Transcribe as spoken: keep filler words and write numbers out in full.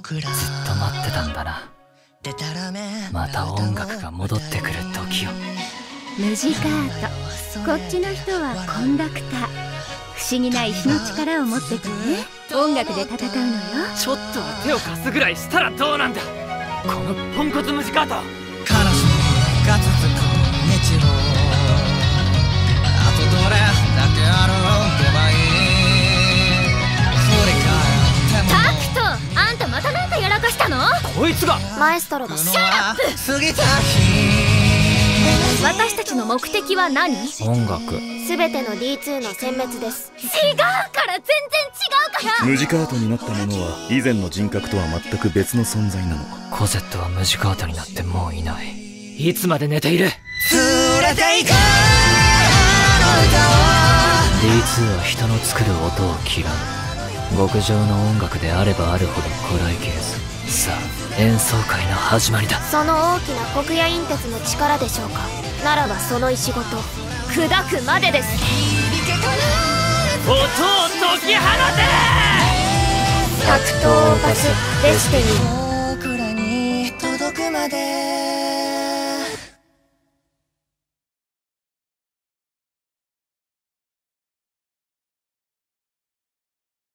と待ってたんだな。また音楽が戻ってくる時を。 ムジカート、こっちの人はコンダクター。不思議な石の力を持っててね、音楽で戦うのよ。 ちょっとは手を貸すぐらいしたらどうなんだ、このポンコツムジカート。 悲しみが続く日常、あとどれだけあるけばいい。振り返ってもタクト、あんたまたなんかやらかしたの？ こいつがマエストロがシャラップ。 過ぎた日、 私たちの目的は何？ 音楽。 すべての ディーツー の殲滅です。違うから、全然違うから。 ムジカートになった者は以前の人格とは全く別の存在なの。 コゼットはムジカートになってもういない。 いつまで寝ている？ 連れて行くディーツー は人の作る音を嫌う。極上の音楽であればあるほどこらえきれず。さあ、演奏会の始まりだ。 その大きな黒夜陰鉄の力でしょうか。ならばその石ごと砕くまでです。 音を解き放て！ タクトオーパスデスティニー。 僕らに届くまで